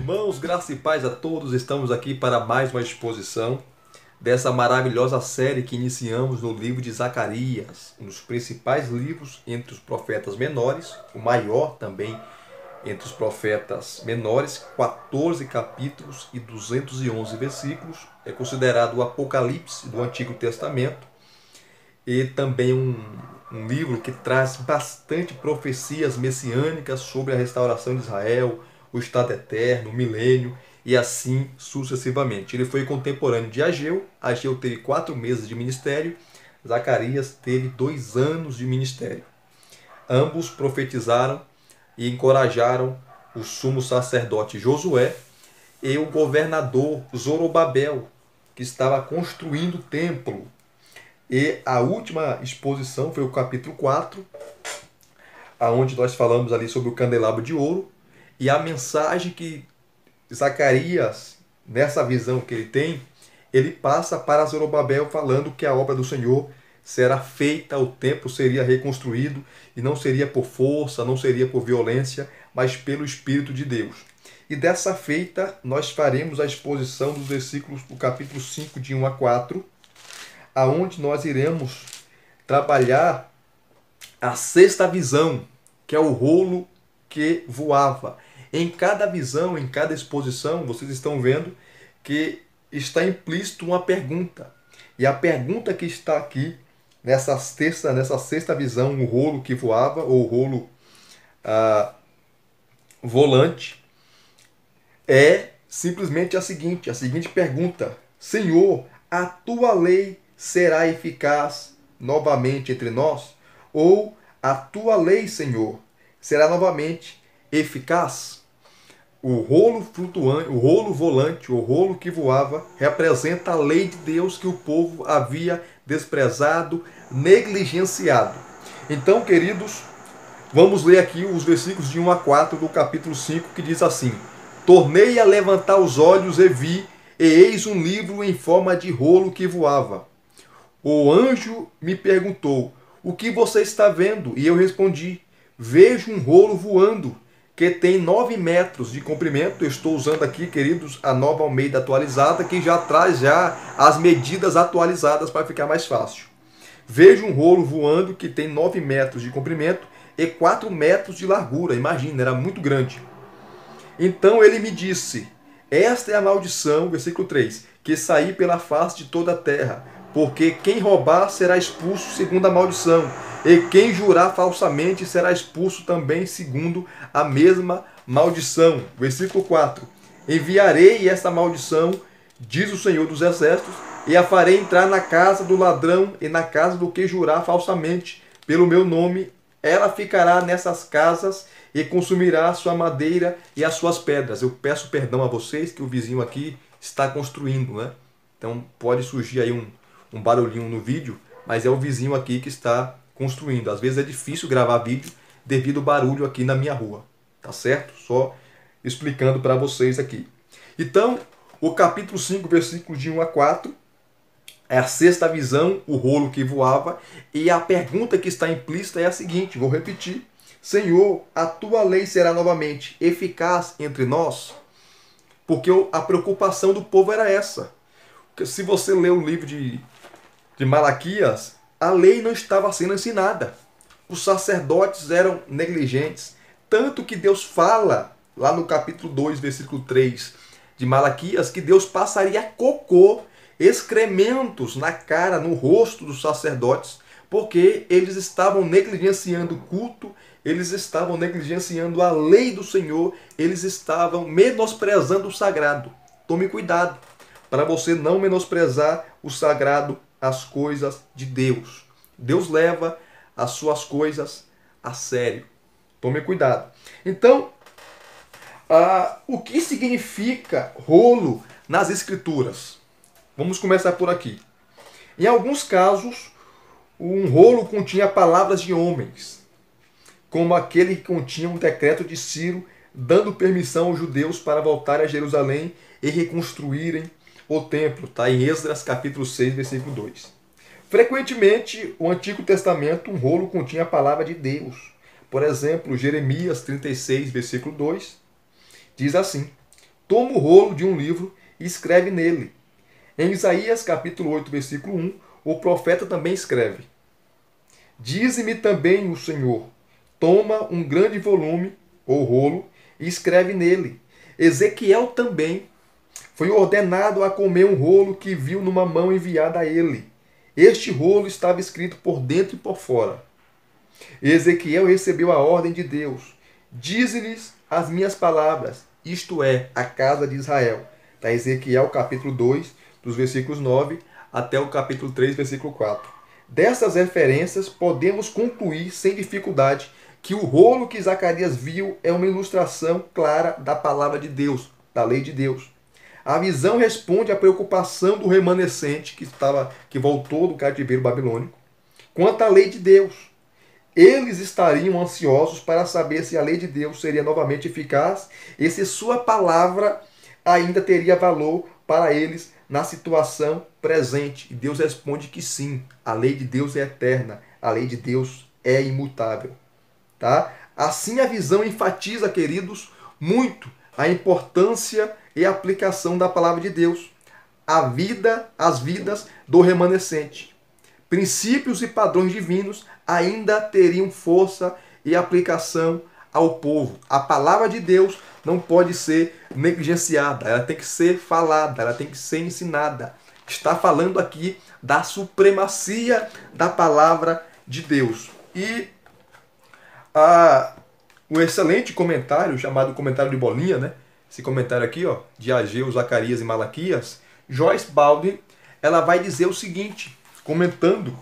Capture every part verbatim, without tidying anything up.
Irmãos, graça e paz a todos, estamos aqui para mais uma exposição dessa maravilhosa série que iniciamos no livro de Zacarias, um dos principais livros entre os profetas menores, o maior também entre os profetas menores, quatorze capítulos e duzentos e onze versículos, é considerado o Apocalipse do Antigo Testamento e também um, um livro que traz bastante profecias messiânicas sobre a restauração de Israel, o Estado eterno, o milênio e assim sucessivamente. Ele foi contemporâneo de Ageu. Ageu teve quatro meses de ministério, Zacarias teve dois anos de ministério. Ambos profetizaram e encorajaram o sumo sacerdote Josué e o governador Zorobabel, que estava construindo o templo. E a última exposição foi o capítulo quatro, onde nós falamos ali sobre o candelabro de ouro, e a mensagem que Zacarias, nessa visão que ele tem, ele passa para Zorobabel falando que a obra do Senhor será feita, o templo seria reconstruído, e não seria por força, não seria por violência, mas pelo Espírito de Deus. E dessa feita, nós faremos a exposição dos versículos do capítulo cinco, de um a quatro, aonde nós iremos trabalhar a sexta visão, que é o rolo que voava. Em cada visão, em cada exposição, vocês estão vendo que está implícito uma pergunta. E a pergunta que está aqui, nessa sexta, nessa sexta visão, o rolo que voava, ou o rolo ah, volante, é simplesmente a seguinte, a seguinte pergunta: Senhor, a tua lei será eficaz novamente entre nós? Ou a tua lei, Senhor, será novamente eficaz? O rolo flutuante, o rolo volante, o rolo que voava, representa a lei de Deus que o povo havia desprezado, negligenciado. Então, queridos, vamos ler aqui os versículos de um a quatro do capítulo cinco, que diz assim: Tornei a levantar os olhos e vi, e eis um livro em forma de rolo que voava. O anjo me perguntou: o que você está vendo? E eu respondi: vejo um rolo voando, que tem nove metros de comprimento. Eu estou usando aqui, queridos, a Nova Almeida atualizada, que já traz já as medidas atualizadas para ficar mais fácil. Vejo um rolo voando que tem nove metros de comprimento e quatro metros de largura. Imagina, era muito grande. Então ele me disse: esta é a maldição, versículo três, que saí pela face de toda a terra, porque quem roubar será expulso segundo a maldição, e quem jurar falsamente será expulso também segundo a mesma maldição. Versículo quatro. Enviarei esta maldição, diz o Senhor dos Exércitos, e a farei entrar na casa do ladrão e na casa do que jurar falsamente pelo meu nome. Ela ficará nessas casas e consumirá a sua madeira e as suas pedras. Eu peço perdão a vocês que o vizinho aqui está construindo, né? Então pode surgir aí um, um barulhinho no vídeo, mas é o vizinho aqui que está construindo. Às vezes é difícil gravar vídeo devido ao barulho aqui na minha rua, tá certo? Só explicando para vocês aqui. Então, o capítulo cinco, versículos de um a quatro, é a sexta visão, o rolo que voava, e a pergunta que está implícita é a seguinte, vou repetir: Senhor, a tua lei será novamente eficaz entre nós? Porque a preocupação do povo era essa. Se você ler o livro de, de Malaquias, a lei não estava sendo ensinada. Os sacerdotes eram negligentes. Tanto que Deus fala, lá no capítulo dois, versículo três de Malaquias, que Deus passaria cocô, excrementos na cara, no rosto dos sacerdotes, porque eles estavam negligenciando o culto, eles estavam negligenciando a lei do Senhor, eles estavam menosprezando o sagrado. Tome cuidado para você não menosprezar o sagrado, as coisas de Deus. Deus leva as suas coisas a sério. Tome cuidado. Então, ah, o que significa rolo nas Escrituras? Vamos começar por aqui. Em alguns casos, um rolo continha palavras de homens, como aquele que continha um decreto de Ciro, dando permissão aos judeus para voltar a Jerusalém e reconstruírem o templo. Está em Esdras capítulo seis, versículo dois. Frequentemente, o Antigo Testamento, um rolo continha a palavra de Deus. Por exemplo, Jeremias trinta e seis, versículo dois, diz assim: toma o rolo de um livro e escreve nele. Em Isaías capítulo oito, versículo um, o profeta também escreve: Dize-me também o Senhor, toma um grande volume, ou rolo, e escreve nele. Ezequiel também foi ordenado a comer um rolo que viu numa mão enviada a ele. Este rolo estava escrito por dentro e por fora. Ezequiel recebeu a ordem de Deus: Dize-lhes as minhas palavras, isto é, a casa de Israel. Está Ezequiel capítulo dois, dos versículos nove até o capítulo três, versículo quatro. Dessas referências, podemos concluir sem dificuldade que o rolo que Zacarias viu é uma ilustração clara da palavra de Deus, da lei de Deus. A visão responde à preocupação do remanescente que, estava, que voltou do cativeiro babilônico quanto à lei de Deus. Eles estariam ansiosos para saber se a lei de Deus seria novamente eficaz e se sua palavra ainda teria valor para eles na situação presente. E Deus responde que sim, a lei de Deus é eterna, a lei de Deus é imutável. Tá? Assim a visão enfatiza, queridos, muito a importância e a aplicação da palavra de Deus, a vida, as vidas do remanescente. Princípios e padrões divinos ainda teriam força e aplicação ao povo. A palavra de Deus não pode ser negligenciada, ela tem que ser falada, ela tem que ser ensinada. Está falando aqui da supremacia da palavra de Deus. E ah, um excelente comentário, chamado comentário de bolinha, né? Esse comentário aqui, ó, de Ageu, Zacarias e Malaquias, Joyce Baldwin, ela vai dizer o seguinte, comentando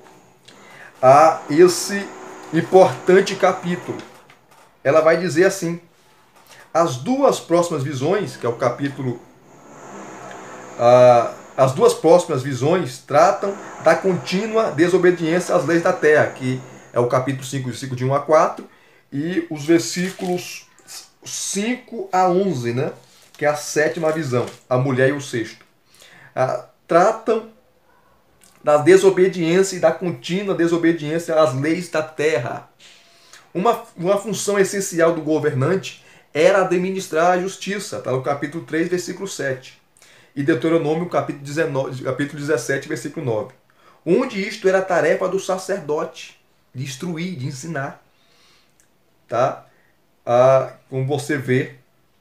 a esse importante capítulo. Ela vai dizer assim: as duas próximas visões, que é o capítulo, ah, as duas próximas visões tratam da contínua desobediência às leis da terra, que é o capítulo cinco, versículo de um a quatro, e os versículos cinco a onze, né? Que é a sétima visão, a mulher e o sexto. Ah, tratam da desobediência e da contínua desobediência às leis da terra. Uma, uma função essencial do governante era administrar a justiça, está no capítulo três, versículo sete. E Deuteronômio, capítulo, dezenove, capítulo dezessete, versículo nove. Onde isto era a tarefa do sacerdote, de instruir, de ensinar. Tá? Ah, como você vê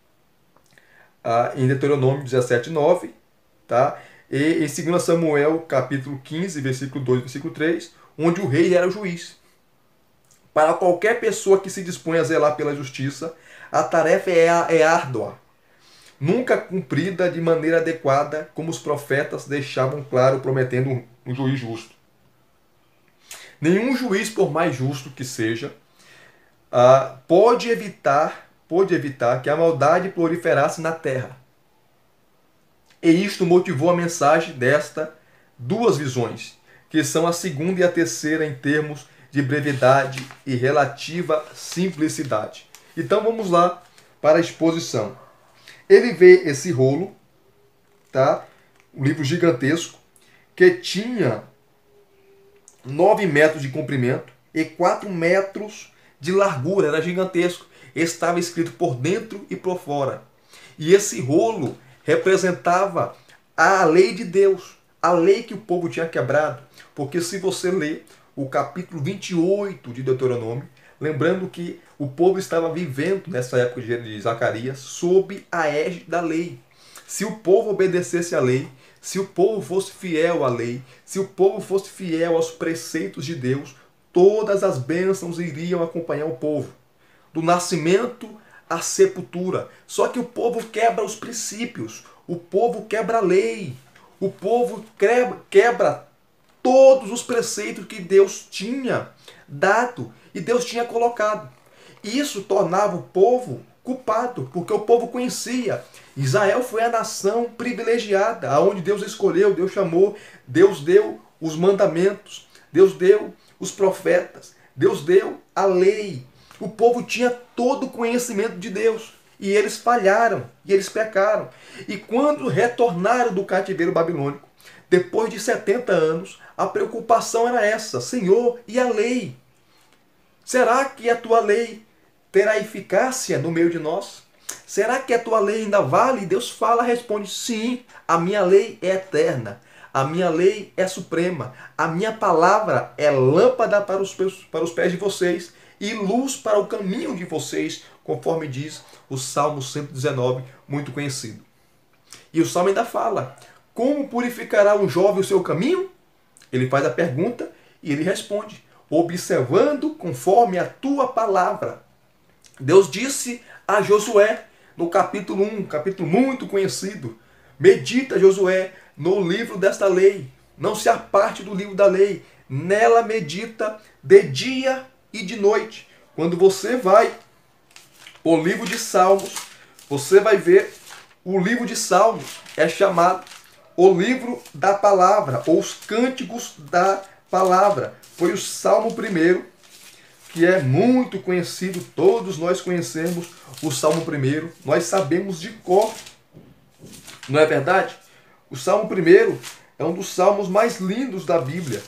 ah, em Deuteronômio dezessete, nove, tá? E em dois Samuel, capítulo quinze, versículo dois, versículo três, onde o rei era o juiz. Para qualquer pessoa que se dispõe a zelar pela justiça, a tarefa é, é árdua, nunca cumprida de maneira adequada, como os profetas deixavam claro, prometendo um juiz justo. Nenhum juiz, por mais justo que seja, ah, pode evitar, pode evitar que a maldade proliferasse na terra. E isto motivou a mensagem desta duas visões, que são a segunda e a terceira em termos de brevidade e relativa simplicidade. Então vamos lá para a exposição. Ele vê esse rolo, tá? Um livro gigantesco, que tinha nove metros de comprimento e quatro metros de largura, era gigantesco. Estava escrito por dentro e por fora. E esse rolo representava a lei de Deus, a lei que o povo tinha quebrado. Porque se você ler o capítulo vinte e oito de Deuteronômio, lembrando que o povo estava vivendo nessa época de Zacarias sob a égide da lei. Se o povo obedecesse à lei, se o povo fosse fiel à lei, se o povo fosse fiel aos preceitos de Deus, todas as bênçãos iriam acompanhar o povo, do nascimento à sepultura. Só que o povo quebra os princípios, o povo quebra a lei, o povo quebra todos os preceitos que Deus tinha dado e Deus tinha colocado. Isso tornava o povo culpado, porque o povo conhecia. Israel foi a nação privilegiada, aonde Deus escolheu, Deus chamou, Deus deu os mandamentos, Deus deu os profetas, Deus deu a lei. O povo tinha todo o conhecimento de Deus. E eles falharam, e eles pecaram. E quando retornaram do cativeiro babilônico, depois de setenta anos, a preocupação era essa: Senhor, e a lei? Será que a tua lei terá eficácia no meio de nós? Será que a tua lei ainda vale? Deus fala, responde, sim, a minha lei é eterna. A minha lei é suprema. A minha palavra é lâmpada para os, para os pés de vocês e luz para o caminho de vocês, conforme diz o Salmo cento e dezenove, muito conhecido. E o Salmo ainda fala, como purificará um jovem o seu caminho? Ele faz a pergunta e ele responde, observando conforme a tua palavra. Deus disse a Josué, no capítulo um, capítulo muito conhecido, medita, Josué, no livro desta lei, não se aparte do livro da lei, nela medita de dia e de noite. Quando você vai para o livro de Salmos, você vai ver o livro de Salmos é chamado o livro da palavra, ou os cânticos da palavra. Foi o Salmo primeiro, que é muito conhecido, todos nós conhecemos o Salmo primeiro, nós sabemos de cor, não é verdade? O Salmo primeiro é um dos salmos mais lindos da Bíblia,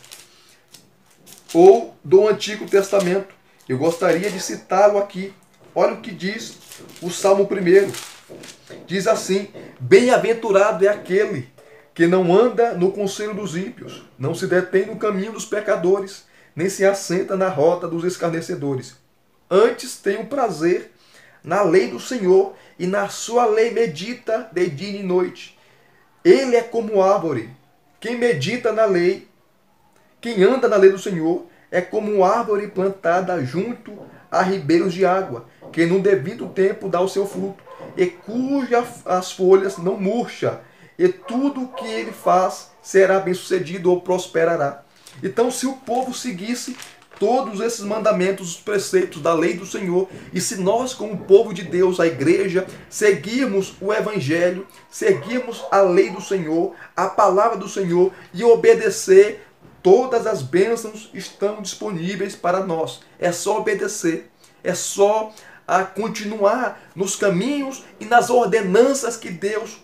ou do Antigo Testamento. Eu gostaria de citá-lo aqui. Olha o que diz o Salmo primeiro. Diz assim, bem-aventurado é aquele que não anda no conselho dos ímpios, não se detém no caminho dos pecadores, nem se assenta na rota dos escarnecedores. Antes tem o prazer na lei do Senhor, e na sua lei medita de dia e noite. Ele é como árvore. Quem medita na lei, quem anda na lei do Senhor, é como árvore plantada junto a ribeiros de água, que no devido tempo dá o seu fruto, e cujas as folhas não murcha, e tudo o que ele faz será bem-sucedido ou prosperará. Então, se o povo seguisse todos esses mandamentos, os preceitos da lei do Senhor, e se nós, como povo de Deus, a igreja, seguirmos o Evangelho, seguirmos a lei do Senhor, a palavra do Senhor, e obedecer, todas as bênçãos estão disponíveis para nós. É só obedecer, é só a continuar nos caminhos e nas ordenanças que Deus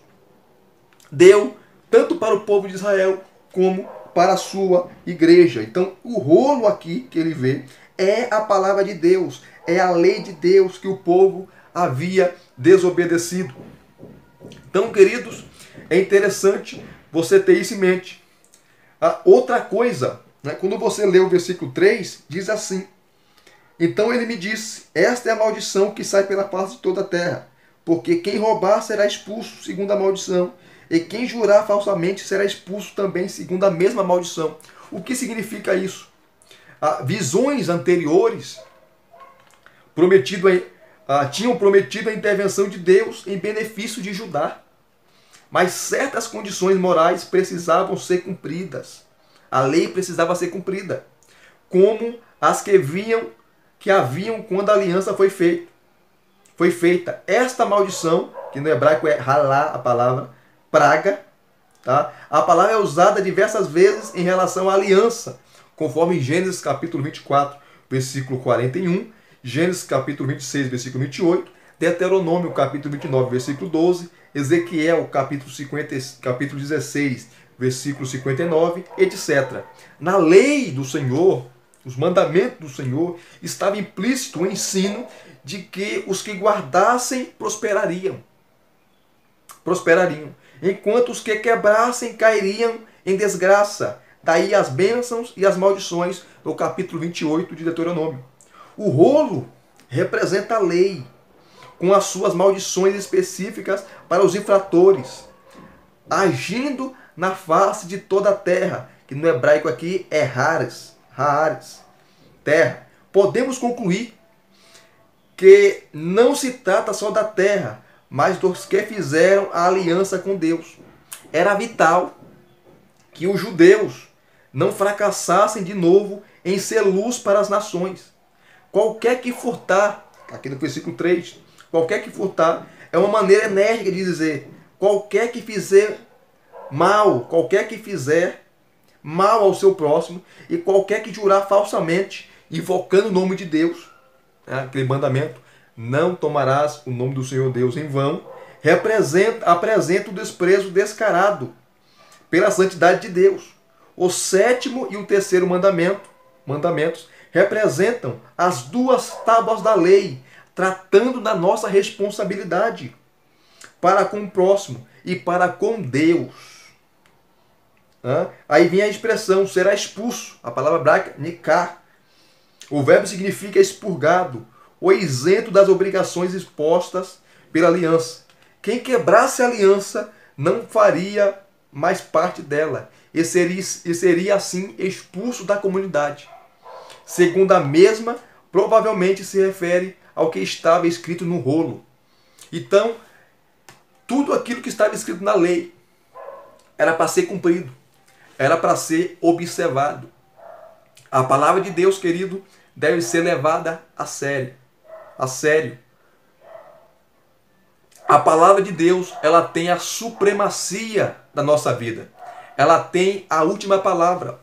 deu, tanto para o povo de Israel, como para a sua igreja. Então, o rolo aqui que ele vê é a palavra de Deus, é a lei de Deus que o povo havia desobedecido. Então, queridos, é interessante você ter isso em mente. A outra coisa, né, quando você lê o versículo três, diz assim, então ele me disse, esta é a maldição que sai pela face de toda a terra, porque quem roubar será expulso segundo a maldição, e quem jurar falsamente será expulso também segundo a mesma maldição. O que significa isso? Ah, visões anteriores prometido a, ah, tinham prometido a intervenção de Deus em benefício de Judá. Mas certas condições morais precisavam ser cumpridas. A lei precisava ser cumprida, como as que vinham, que haviam quando a aliança foi feita. Foi feita esta maldição, que no hebraico é halá, a palavra praga, tá? A palavra é usada diversas vezes em relação à aliança, conforme Gênesis capítulo vinte e quatro, versículo quarenta e um, Gênesis capítulo vinte e seis, versículo vinte e oito, Deuteronômio capítulo vinte e nove, versículo doze, Ezequiel capítulo, cinquenta, capítulo dezesseis, versículo cinquenta e nove, etcétera. Na lei do Senhor, os mandamentos do Senhor, estava implícito o ensino de que os que guardassem prosperariam. Prosperariam. Enquanto os que quebrassem cairiam em desgraça. Daí as bênçãos e as maldições no capítulo vinte e oito de Deuteronômio. O rolo representa a lei, com as suas maldições específicas para os infratores, agindo na face de toda a terra, que no hebraico aqui é Haares, Haares, terra. Podemos concluir que não se trata só da terra, mas dos que fizeram a aliança com Deus. Era vital que os judeus não fracassassem de novo em ser luz para as nações. Qualquer que furtar, aqui no versículo três, qualquer que furtar, é uma maneira enérgica de dizer, qualquer que fizer mal, qualquer que fizer mal ao seu próximo, e qualquer que jurar falsamente, invocando o nome de Deus, né, aquele mandamento, não tomarás o nome do Senhor Deus em vão, representa, apresenta o desprezo descarado pela santidade de Deus. O sétimo e o terceiro mandamento, mandamentos representam as duas tábuas da lei, tratando da nossa responsabilidade para com o próximo e para com Deus. Aí vem a expressão, será expulso. A palavra hebraica, nikar. O verbo significa expurgado, ou isento das obrigações expostas pela aliança. Quem quebrasse a aliança não faria mais parte dela e seria, e seria assim expulso da comunidade. Segundo a mesma, provavelmente se refere ao que estava escrito no rolo. Então, tudo aquilo que estava escrito na lei era para ser cumprido, era para ser observado. A palavra de Deus, querido, deve ser levada a sério. A sério. A palavra de Deus, ela tem a supremacia da nossa vida. Ela tem a última palavra.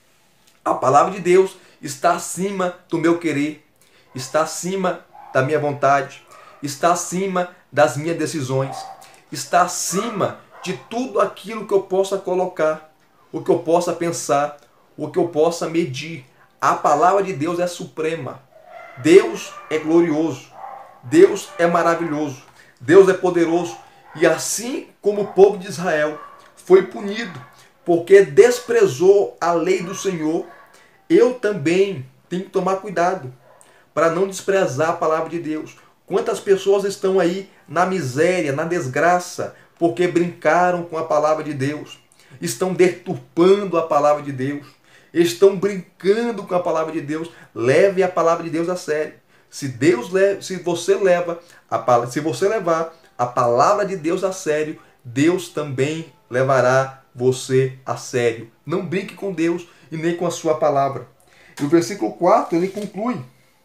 A palavra de Deus está acima do meu querer, está acima da minha vontade, está acima das minhas decisões, está acima de tudo aquilo que eu possa colocar, o que eu possa pensar, o que eu possa medir. A palavra de Deus é suprema. Deus é glorioso. Deus é maravilhoso. Deus é poderoso. E assim como o povo de Israel foi punido porque desprezou a lei do Senhor, eu também tenho que tomar cuidado para não desprezar a palavra de Deus. Quantas pessoas estão aí na miséria, na desgraça, porque brincaram com a palavra de Deus, estão deturpando a palavra de Deus, estão brincando com a palavra de Deus. Leve a palavra de Deus a sério. Se Deus leva, se você leva a, se você levar a palavra de Deus a sério, Deus também levará você a sério. Não brinque com Deus e nem com a sua palavra. E o versículo quatro, ele conclui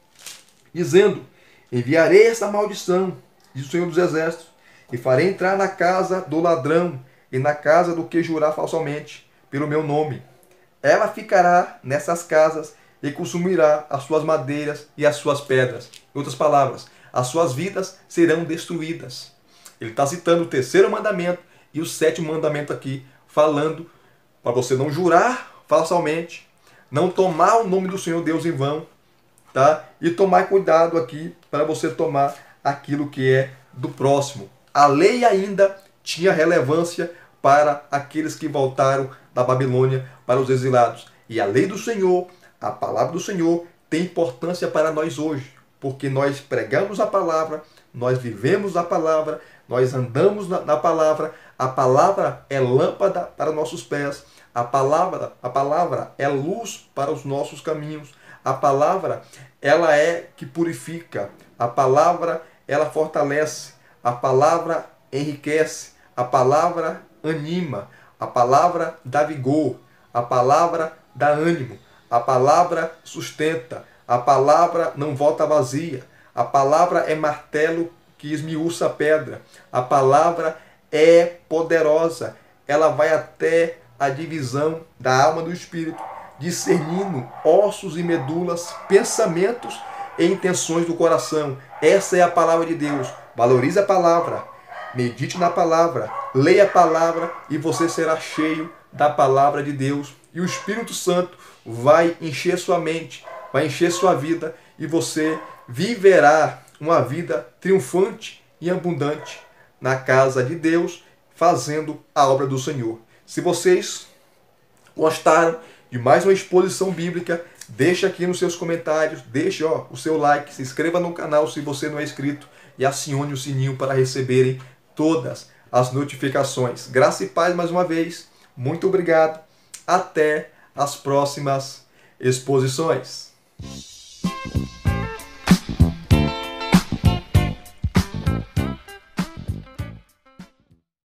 dizendo: enviarei esta maldição, diz o Senhor dos Exércitos, e farei entrar na casa do ladrão e na casa do que jurar falsamente pelo meu nome. Ela ficará nessas casas e consumirá as suas madeiras e as suas pedras. Em outras palavras, as suas vidas serão destruídas. Ele está citando o terceiro mandamento e o sétimo mandamento aqui, falando para você não jurar falsamente, não tomar o nome do Senhor Deus em vão, tá? E tomar cuidado aqui para você tomar aquilo que é do próximo. A lei ainda tinha relevância para aqueles que voltaram da Babilônia, para os exilados. E a lei do Senhor, a palavra do Senhor, tem importância para nós hoje, porque nós pregamos a palavra, nós vivemos a palavra, nós andamos na, na palavra. A palavra é lâmpada para nossos pés, a palavra, a palavra é luz para os nossos caminhos, a palavra, ela é que purifica, a palavra, ela fortalece, a palavra enriquece, a palavra anima, a palavra dá vigor, a palavra dá ânimo, a palavra sustenta, a palavra não volta vazia, a palavra é martelo que esmiuça a pedra, a palavra é poderosa, ela vai até a divisão da alma do espírito, discernindo ossos e medulas, pensamentos e intenções do coração. Essa é a palavra de Deus. Valorize a palavra, medite na palavra, leia a palavra e você será cheio da palavra de Deus. E o Espírito Santo vai encher sua mente, vai encher sua vida e você viverá uma vida triunfante e abundante na casa de Deus, fazendo a obra do Senhor. Se vocês gostaram de mais uma exposição bíblica, deixa aqui nos seus comentários, deixe ó, o seu like, se inscreva no canal se você não é inscrito e acione o sininho para receberem todas as notificações. Graça e paz mais uma vez. Muito obrigado. Até as próximas exposições.